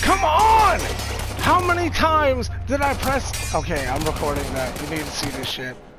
Come on! How many times did I press? Okay, I'm recording that. You need to see this shit.